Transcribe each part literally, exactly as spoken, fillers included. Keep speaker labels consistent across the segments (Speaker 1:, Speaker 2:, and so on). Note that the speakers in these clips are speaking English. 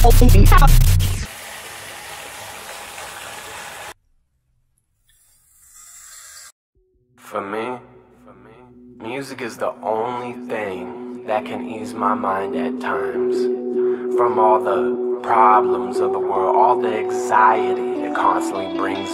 Speaker 1: For me, music is the only thing that can ease my mind at times. From all the problems of the world, all the anxiety it constantly brings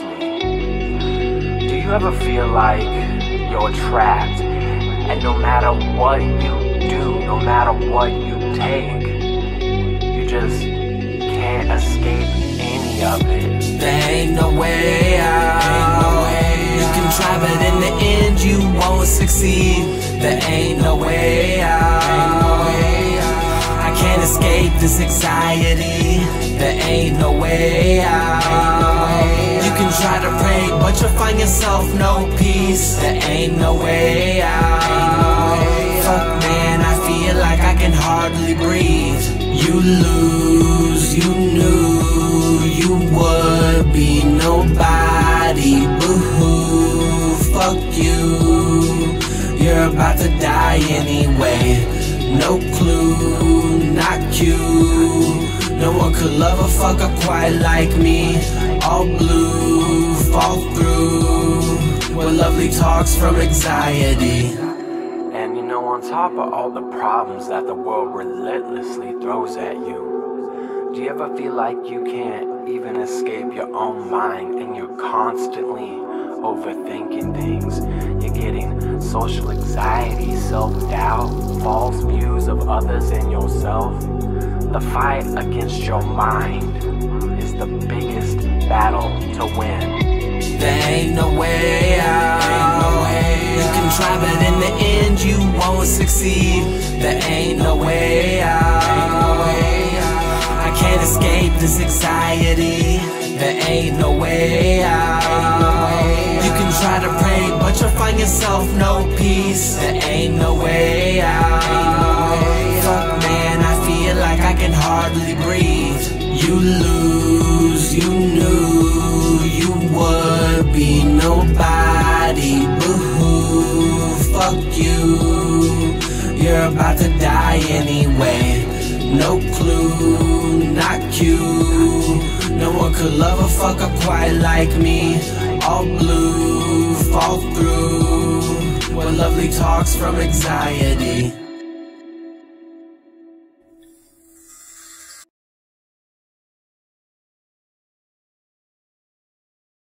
Speaker 1: me. Do you ever feel like you're trapped, and no matter what you do, no matter what you take, you just can't escape any of it?
Speaker 2: There ain't no way out. You can try, but in the end you won't succeed. There ain't no way out. I can't escape this anxiety. There ain't no way out. You can try to pray, but you'll find yourself no peace. There ain't no way out. Fuck man, I feel like I can hardly breathe. You lose, you knew you would be nobody. Boo-hoo, fuck you. You're about to die anyway. No clue, not cute. No one could love a fucker quite like me. All blue, fall through with lovely talks from anxiety.
Speaker 1: And you know, on top of all the problems that the world relentlessly throws at you, do you ever feel like you can't even escape your own mind and you're constantly overthinking things? You're getting social anxiety, self-doubt, false views of others and yourself. The fight against your mind is the biggest battle to win.
Speaker 2: There ain't no way out. You can try, but in the end you won't succeed. There ain't no way out. I can't escape this anxiety. There ain't no way out. You can try to pray, but you'll find yourself no peace. There ain't no way out. Fuck man, I feel like I can hardly breathe. You lose, you knew you would be nobody. Boo-hoo, fuck you. You're about to die anyway. No clue, not cute. No one could love a fucker quite like me. All blue, fall through with lovely talks from anxiety.